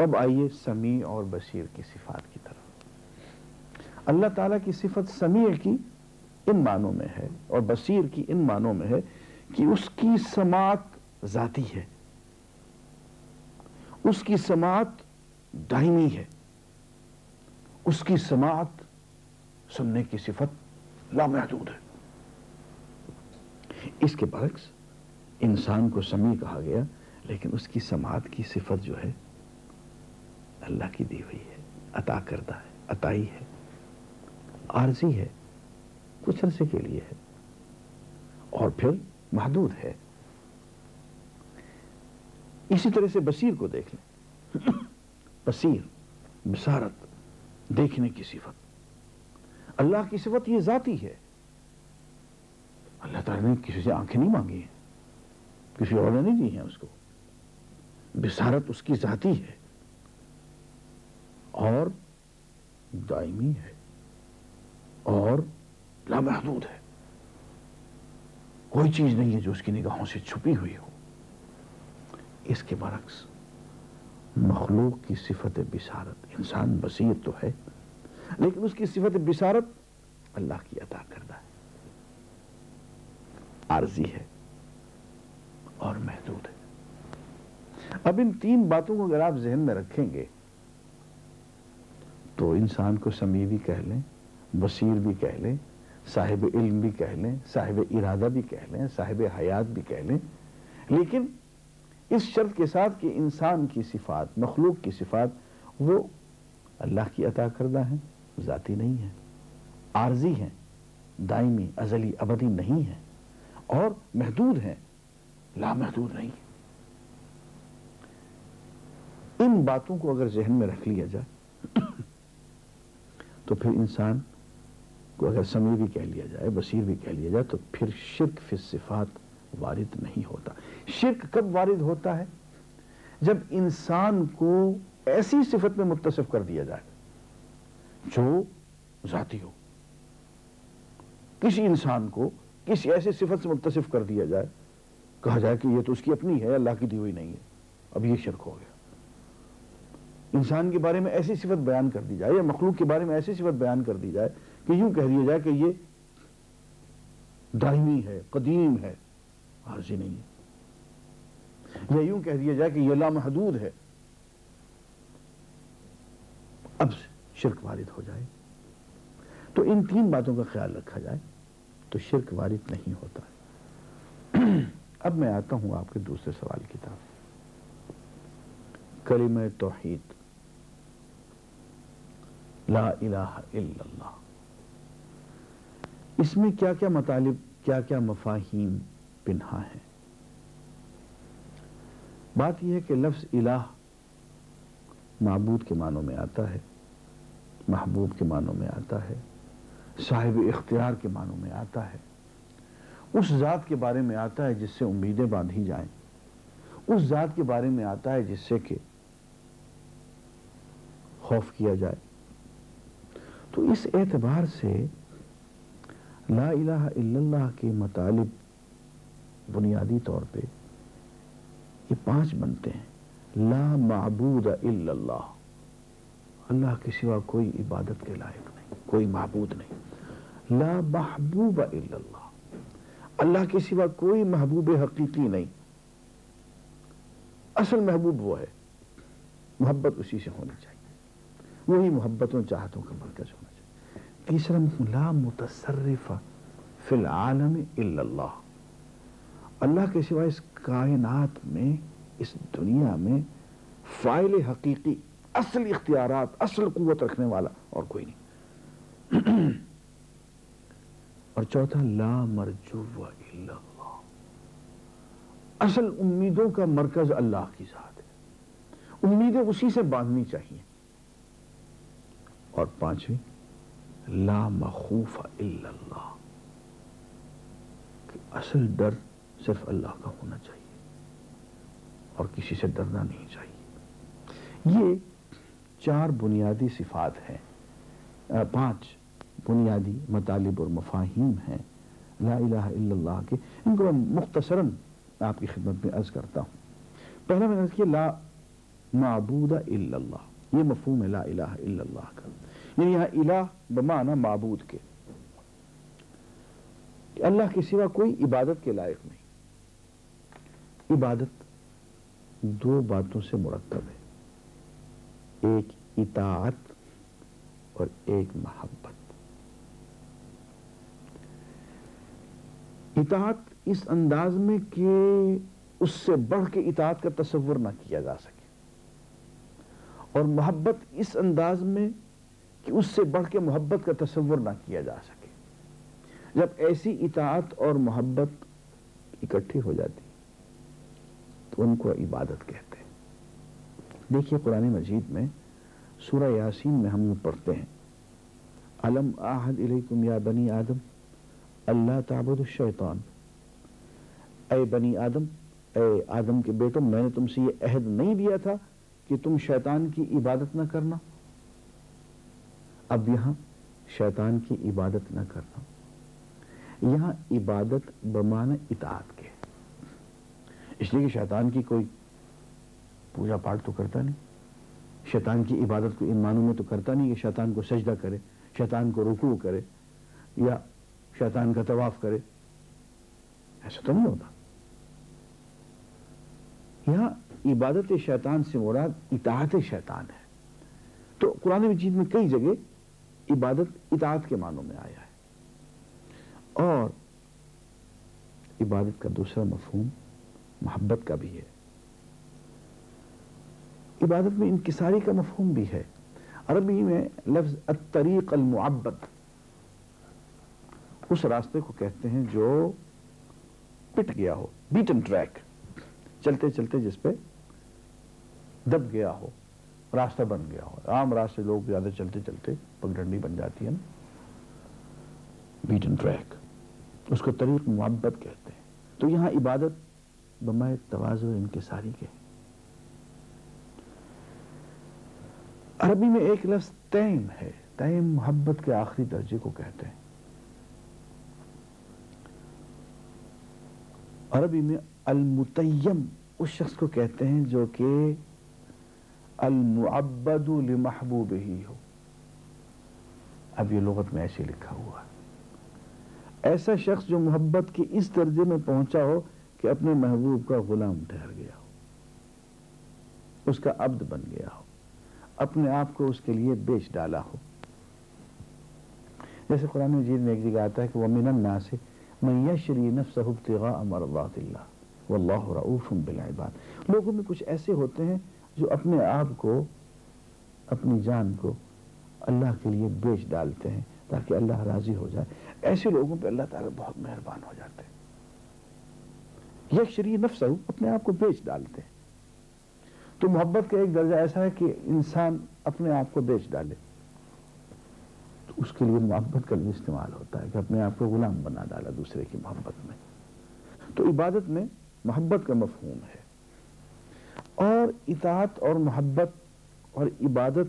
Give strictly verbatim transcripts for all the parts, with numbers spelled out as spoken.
اب آئیے سمیع اور بصیر کی صفات کی طرف۔ اللہ تعالیٰ کی صفت سمیع کی ان معنوں میں ہے اور بصیر کی ان معنوں میں ہے کہ اس کی سماعت ذاتی ہے، اس کی سماعت دائمی ہے، اس کی سماعت سننے کی صفت لامحدود ہے۔ اس کے برعکس انسان کو سمیع کہا گیا، لیکن اس کی سماعت کی صفت جو ہے اللہ کی دی ہوئی ہے، عطا کردہ ہے، عطائی ہے، عارضی ہے، کچھ عرصے کے لیے ہے اور پھر محدود ہے۔ اسی طرح سے بصیر کو دیکھ لیں، بصیر بصارت، دیکھنے کی صفت، اللہ کی صفت یہ ذاتی ہے۔ اللہ تعالیٰ نے کسی سے آنکھیں نہیں مانگی ہیں، کسی اور نے نہیں دی ہیں اس کو، بصارت اس کی ذاتی ہے اور دائمی ہے اور لامحدود ہے۔ کوئی چیز نہیں ہے جو اس کی نگاہوں سے چھپی ہوئی ہو۔ اس کے برعکس مخلوق کی صفت بصارت، انسان بصیر تو ہے لیکن اس کی صفت بصارت اللہ کی عطا کردہ ہے، عارضی ہے اور محدود ہے۔ اب ان تین باتوں کو اگر آپ ذہن میں رکھیں گے تو انسان کو سمیع بھی کہہ لیں، بصیر بھی کہہ لیں، صاحب علم بھی کہہ لیں، صاحب ارادہ بھی کہہ لیں، صاحب حیات بھی کہہ لیں، لیکن اس شرط کے ساتھ کہ انسان کی صفات، مخلوق کی صفات وہ اللہ کی عطا کردہ ہیں، ذاتی نہیں ہیں، عارضی ہیں، دائمی، ازلی، ابدی نہیں ہیں اور محدود ہیں، لامحدود نہیں ہیں۔ ان باتوں کو اگر ذہن میں رکھ لیا جائے تو پھر انسان کو اگر سمیع بھی کہہ لیا جائے، بصیر بھی کہہ لیا جائے، تو پھر شرک فی الصفات وارد نہیں ہوتا۔ شرک کب وارد ہوتا ہے؟ جب انسان کو ایسی صفت میں متصف کر دیا جائے جو ذاتی ہو۔ کسی انسان کو کسی ایسی صفت سے متصف کر دیا جائے، کہا جائے کہ یہ تو اس کی اپنی ہے، اللہ کی دی ہوئی نہیں ہے، اب یہ شرک ہو گیا۔ انسان کے بارے میں ایسی صفت بیان کر دی جائے یا مخلوق کے بارے میں ایسی صفت بیان کر دی جائے کہ یوں کہہ دیا جائے کہ یہ دائمی ہے، قدیم ہے، عارضی نہیں ہے، یا یوں کہہ دیا جائے کہ یہ لامحدود ہے، اب شرک وارد ہو جائے۔ تو ان تین باتوں کا خیال رکھا جائے تو شرک وارد نہیں ہوتا ہے۔ اب میں آتا ہوں آپ کے دوسرے سوال کی طرف۔ کلمہ توحید، لا الہ الا اللہ، اس میں کیا کیا مطالب، کیا کیا مفاہیم پنہا ہیں؟ بات یہ ہے کہ لفظ الہ معبود کے معنوں میں آتا ہے، محبوب کے معنوں میں آتا ہے، صاحب اختیار کے معنوں میں آتا ہے، اس ذات کے بارے میں آتا ہے جس سے امیدیں باندھی جائیں، اس ذات کے بارے میں آتا ہے جس سے کہ خوف کیا جائے۔ تو اس اعتبار سے لا الہ الا اللہ کے مطالب بنیادی طور پہ یہ پانچ بنتے ہیں۔ لا معبود الا اللہ، اللہ کے سوا کوئی عبادت کے لائق نہیں، کوئی معبود نہیں۔ لا محبوب الا اللہ، اللہ کے سوا کوئی محبوب حقیقی نہیں، اصل محبوب وہ ہے، محبت اسی سے ہونی چاہیے، وہی محبتوں چاہتوں کا مرکز ہونا چاہیے۔ تیسرا لا متصرف فی العالم الا اللہ، اللہ کے سوا اس کائنات میں، اس دنیا میں فاعل حقیقی، اصل اختیارات، اصل قوت رکھنے والا اور کوئی نہیں۔ اور چوتھا لا مرجو الا اللہ، اصل امیدوں کا مرکز اللہ کی ذات ہے، امیدیں اسی سے باندھنی چاہیے۔ اور پانچویں لا مخوف الا اللہ، کہ اصل ڈر صرف اللہ کا ہونا چاہیے اور کسی سے ڈرنا نہیں چاہیے۔ یہ چار بنیادی صفات ہیں، پانچ بنیادی مطالب اور مفاہیم ہیں لا الہ الا اللہ کے۔ ان کو میں مختصراً آپ کی خدمت میں عرض کرتا ہوں۔ پہلا میں نے عرض کیا لا معبود الا اللہ، یہ مفہوم ہے لا الہ الا اللہ کا، یعنی یہاں الہ بمعنی معبود کے، کہ اللہ کے سوا کوئی عبادت کے لائق نہیں۔ عبادت دو باتوں سے مرکب ہے، ایک اطاعت اور ایک محبت۔ اطاعت اس انداز میں کہ اس سے بڑھ کے اطاعت کا تصور نہ کیا جا سکے، اور محبت اس انداز میں کہ اس سے بڑھ کے محبت کا تصور نہ کیا جا سکے۔ جب ایسی اطاعت اور محبت اکٹھی ہو جاتی تو ان کو عبادت کہتے ہیں۔ دیکھیے قرآن مجید میں سورہ یاسین میں ہم پڑھتے ہیں الم اعہد الیکم یا بنی آدم اللہ تعبدوا الشیطان، اے بنی آدم، اے آدم کے بیٹوں، میں نے تم سے یہ عہد نہیں دیا تھا کہ تم شیطان کی عبادت نہ کرنا؟ اب یہاں شیطان کی عبادت نہ کرنا، یہاں عبادت بمعنی اطاعت کے، اس لیے کہ شیطان کی کوئی پوجا پاٹ تو کرتا نہیں، شیطان کی عبادت کو ان معنوں میں تو کرتا نہیں کہ شیطان کو سجدہ کرے، شیطان کو رکوع کرے یا شیطان کا طواف کرے، ایسا تو نہیں ہوتا۔ یہاں عبادت شیطان سے مراد اطاعت شیطان ہے۔ تو قرآن مجید میں کئی جگہ عبادت اطاعت کے معنوں میں آیا ہے، اور عبادت کا دوسرا مفہوم محبت کا بھی ہے۔ عبادت میں انکساری کا مفہوم بھی ہے۔ عربی میں لفظ الطریق المعبد اس راستے کو کہتے ہیں جو پٹ گیا ہو، بیٹن ٹریک، چلتے چلتے جس پہ دب گیا ہو، راستہ بن گیا ہو۔ عام راستے لوگ زیادہ چلتے چلتے پگڈنڈی بن جاتی ہے نا، بیٹن ٹریک، اس کو طریق معبد کہتے ہیں۔ تو یہاں عبادت بمعنی تواضع انکساری کے۔ عربی میں ایک لفظ تیم ہے، تیم محبت کے آخری درجے کو کہتے ہیں۔ عربی میں المتیم اس شخص کو کہتے ہیں جو کہ المعبد لمحبوبہ ہو۔ اب یہ لغت میں ایسے لکھا ہوا ہے، ایسا شخص جو محبت کے اس درجے میں پہنچا ہو کہ اپنے محبوب کا غلام ٹھہر گیا ہو، اس کا عبد بن گیا ہو، اپنے آپ کو اس کے لیے بیچ ڈالا ہو۔ جیسے قرآن مجید میں ایک جگہ آتا ہے کہ وَمِنَ النَّاسِ مَن يَشْرِي نَفْسَهُ ابْتِغَاءَ مَرْضَاتِ اللَّهِ وَاللَّهُ رَءُوفٌ بِالْعِبَادِ۔ لوگوں میں کچھ ایسے ہوتے ہیں جو اپنے آپ کو، اپنی جان کو اللہ کے لیے بیچ ڈالتے ہیں تاکہ اللہ راضی ہو جائے۔ ایسے لوگوں پہ اللہ تعالیٰ بہت مہربان ہو جاتے ہیں۔ یشری نفسہ، اپنے آپ کو بیچ ڈالتے ہیں۔ تو محبت کا ایک درجہ ایسا ہے کہ انسان اپنے آپ کو بیچ ڈالے، تو اس کے لیے محبت کا بھی استعمال ہوتا ہے کہ اپنے آپ کو غلام بنا ڈالا دوسرے کی محبت میں۔ تو عبادت میں محبت کا مفہوم ہے، اور اطاعت اور محبت اور عبادت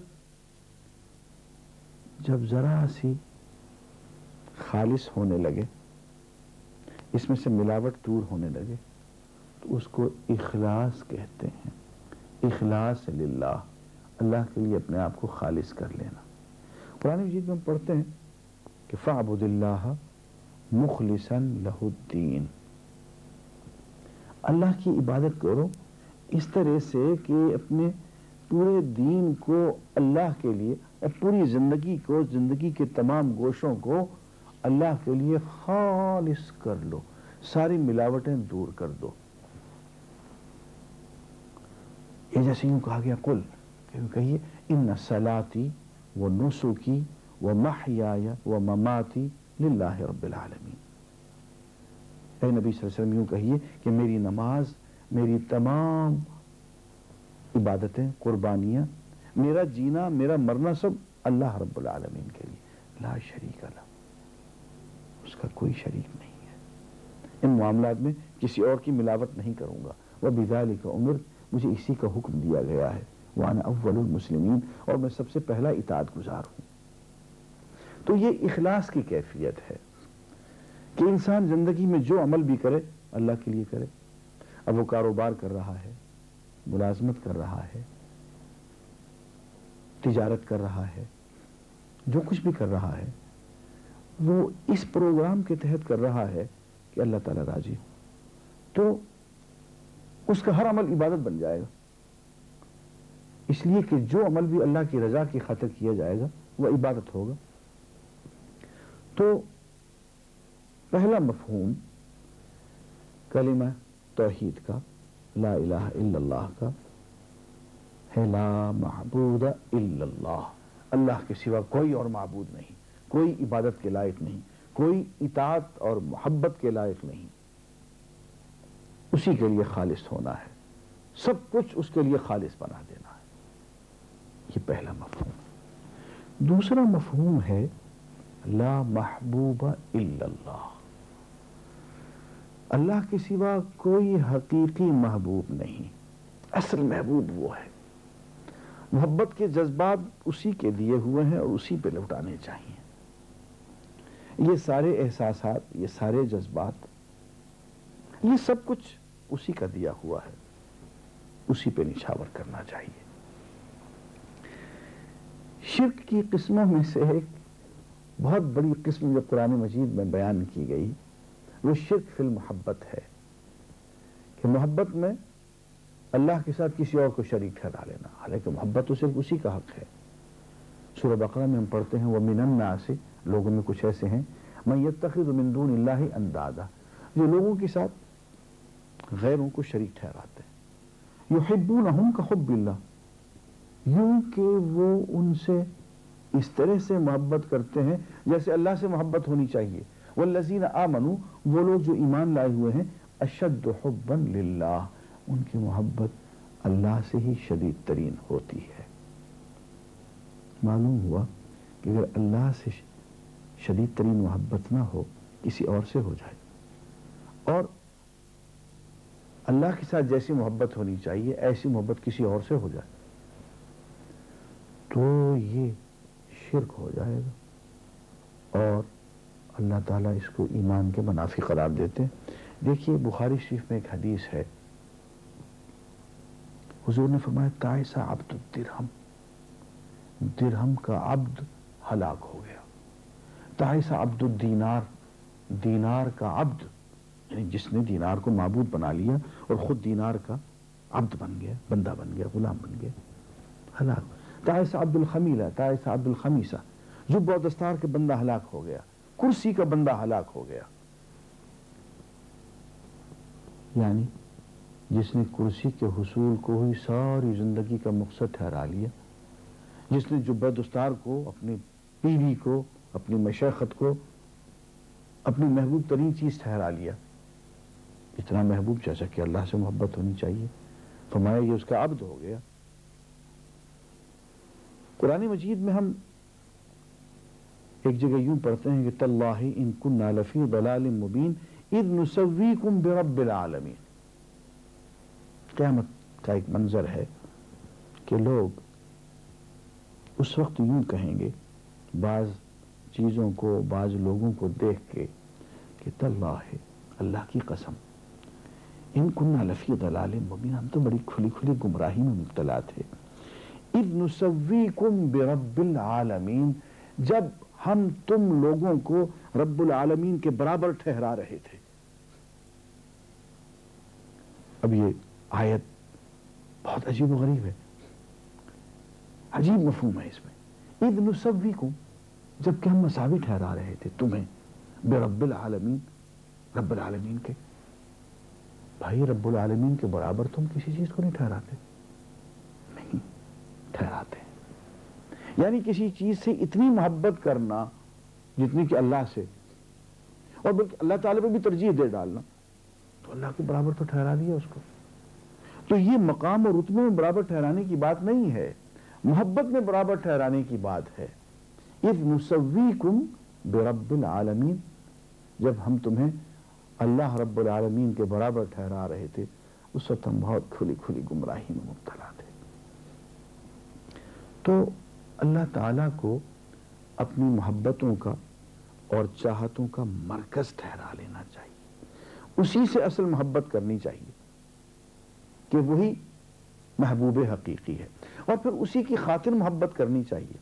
جب ذرا سی خالص ہونے لگے، اس میں سے ملاوٹ دور ہونے لگے، تو اس کو اخلاص کہتے ہیں۔ اخلاص للہ، اللہ کے لیے اپنے آپ کو خالص کر لینا۔ قرآن مجید میں ہم پڑھتے ہیں کہ فَاعْبُدِ اللَّهَ مُخْلِصًا لَهُ الدِّينَ، اللہ کی عبادت کرو اس طرح سے کہ اپنے پورے دین کو اللہ کے لیے، اور پوری زندگی کو، زندگی کے تمام گوشوں کو اللہ کے لیے خالص کر لو، ساری ملاوٹیں دور کر دو۔ یہ جیسے یوں کہا گیا قل، کہ کہیے ان صلاتی و نسکی و محیای و مماتی للہ رب العالمین۔ اے نبی صلی اللہ علیہ وسلم یوں کہیے کہ میری نماز، میری تمام عبادتیں، قربانیاں، میرا جینا، میرا مرنا سب اللہ رب العالمین کے لیے، لا شریک لہ، اس کا کوئی شریک نہیں ہے۔ ان معاملات میں کسی اور کی ملاوٹ نہیں کروں گا۔ وَبِذَلِكَ أُمِرْتُ، مجھے اسی کا حکم دیا گیا ہے، وَأَنَا أَوَّلُ الْمُسْلِمِينَ، اور میں سب سے پہلا اطاعت گزار ہوں۔ تو یہ اخلاص کی کیفیت ہے کہ انسان زندگی میں جو عمل بھی کرے اللہ کے لیے کرے۔ اب وہ کاروبار کر رہا ہے، ملازمت کر رہا ہے، تجارت کر رہا ہے، جو کچھ بھی کر رہا ہے وہ اس پروگرام کے تحت کر رہا ہے کہ اللہ تعالیٰ راضی ہو، تو اس کا ہر عمل عبادت بن جائے گا، اس لیے کہ جو عمل بھی اللہ کی رضا کی خاطر کیا جائے گا وہ عبادت ہوگا۔ تو پہلا مفہوم کلمہ توحید کا، لا الہ الا اللہ کا ہے، لا معبود الا اللہ، اللہ کے سوا کوئی اور معبود نہیں، کوئی عبادت کے لائق نہیں، کوئی اطاعت اور محبت کے لائق نہیں، اسی کے لیے خالص ہونا ہے، سب کچھ اس کے لیے خالص بنا دینا ہے، یہ پہلا مفہوم۔ دوسرا مفہوم ہے لا محبوب الا اللہ، اللہ کے سوا کوئی حقیقی محبوب نہیں، اصل محبوب وہ ہے، محبت کے جذبات اسی کے دیے ہوئے ہیں اور اسی پہ لوٹانے چاہیے، یہ سارے احساسات، یہ سارے جذبات، یہ سب کچھ اسی کا دیا ہوا ہے، اسی پہ نچھاور کرنا چاہیے۔ شرک کی قسموں میں سے ایک بہت بڑی قسم جو قرآن مجید میں بیان کی گئی وہ شرک فی المحبت ہے، کہ محبت میں اللہ کے ساتھ کسی اور کو شریک ٹھہرا لینا، حالانکہ محبت تو صرف اسی کا حق ہے۔ سورہ بقرہ میں ہم پڑھتے ہیں وَمِنَ النَّاسِ، لوگوں میں کچھ ایسے ہیں مَن يَتَّخِذُ مِن دُونِ اللَّهِ أَندَادًا، جو لوگوں کے ساتھ غیروں کو شریک ٹھہراتے ہیں، يُحِبُّونَهُمْ كَحُبِّ اللَّهِ، یوں کہ وہ ان سے اس طرح سے محبت کرتے ہیں جیسے اللہ سے محبت ہونی چاہیے، وَالَّذِينَ آمَنُوا، وہ لوگ جو ایمان لائے ہوئے ہیں، أَشَدُّ حُبًّا لِلَّهِ، ان کی محبت اللہ سے ہی شدید ترین ہوتی ہے۔ معلوم ہوا کہ اگر اللہ سے شدید ترین محبت نہ ہو، کسی اور سے ہو جائے، اور اللہ کے ساتھ جیسی محبت ہونی چاہیے ایسی محبت کسی اور سے ہو جائے، تو یہ شرک ہو جائے گا، اور اللہ تعالیٰ اس کو ایمان کے منافی قرار دیتے ہیں۔ دیکھیے بخاری شریف میں ایک حدیث ہے، حضور نے فرمایا تعیس عبد الدرہم، درہم کا عبد ہلاک ہو گیا، تعیس عبد الدینار، دینار کا عبد، یعنی جس نے دینار کو معبود بنا لیا اور خود دینار کا عبد بن گیا، بندہ بن گیا، غلام بن گیا، ہلاک۔ تعیس عبد الخمیلہ، تعیس عبد الخمیسہ، جب و دستار کے بندہ ہلاک ہو گیا، کرسی کا بندہ ہلاک ہو گیا، یعنی جس نے کرسی کے حصول کو ہی ساری زندگی کا مقصد ٹھہرا لیا، جس نے جبہ دستار کو، اپنی پیری کو، اپنی مشیخت کو اپنی محبوب ترین چیز ٹھہرا لیا، اتنا محبوب جیسا کہ اللہ سے محبت ہونی چاہیے، فرمایا یہ اس کا عبد ہو گیا۔ قرآن مجید میں ہم ایک جگہ یوں پڑھتے ہیں کہ تاللہ ان کنا لفی ضلال مبین اذ نسویکم برب العالمین، قیامت کا ایک منظر ہے کہ لوگ اس وقت یوں کہیں گے بعض چیزوں کو، بعض لوگوں کو دیکھ کے کہ تاللہ، اللہ کی قسم، ان کننا لفی ضلال مبین، ہم تو بڑی کھلی کھلی گمراہی میں مبتلا تھے، اذ نسویکم برب العالمین، جب ہم تم لوگوں کو رب العالمین کے برابر ٹھہرا رہے تھے۔ اب یہ آیت بہت عجیب و غریب ہے، عجیب مفہوم ہے اس میں، اذ نسویکم، جبکہ ہم مساوی ٹھہرا رہے تھے تمہیں برب العالمین، رب العالمین کے۔ بھائی رب العالمین کے برابر تم کسی چیز کو نہیں ٹھہراتے، نہیں ٹھہراتے ہیں، یعنی کسی چیز سے اتنی محبت کرنا جتنی کہ اللہ سے، اور بلکہ اللہ تعالیٰ پہ بھی ترجیح دے ڈالنا، تو اللہ کے برابر تو ٹھہرا دیا اس کو۔ تو یہ مقام اور رتبے میں برابر ٹھہرانے کی بات نہیں ہے، محبت میں برابر ٹھہرانے کی بات ہے۔ اذ نسویکم برب العالمین، جب ہم تمہیں اللہ رب العالمین کے برابر ٹھہرا رہے تھے، اس وقت ہم بہت کھلی کھلی گمراہی میں مبتلا تھے۔ تو اللہ تعالیٰ کو اپنی محبتوں کا اور چاہتوں کا مرکز ٹھہرا لینا چاہیے، اسی سے اصل محبت کرنی چاہیے، کہ وہی محبوب حقیقی ہے، اور پھر اسی کی خاطر محبت کرنی چاہیے۔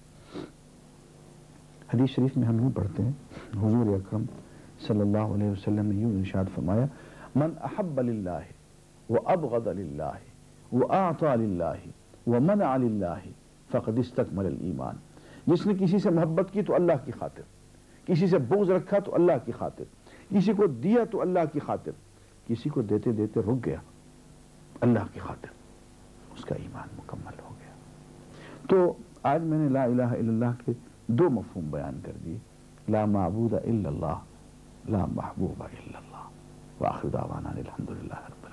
حدیث شریف میں ہم یوں پڑھتے ہیں، حضور اکرم صلی اللہ علیہ وسلم نے یوں ارشاد فرمایا، من احب للہ وابغض للہ واعطى للہ ومنع للہ فقد استکمل الایمان۔ جس نے کسی سے محبت کی تو اللہ کی خاطر، کسی سے بغض رکھا تو اللہ کی خاطر، کسی کو دیا تو اللہ کی خاطر، کسی کو دیتے دیتے رک گیا اللہ کی خاطر، اس کا ایمان مکمل ہو گیا۔ تو آج میں نے لا الہ الا اللہ کے دو مفہوم بیان کر دیے، لا معبود الا اللہ، لا محبوب الا اللہ، وآخر دعوانا الحمدللہ۔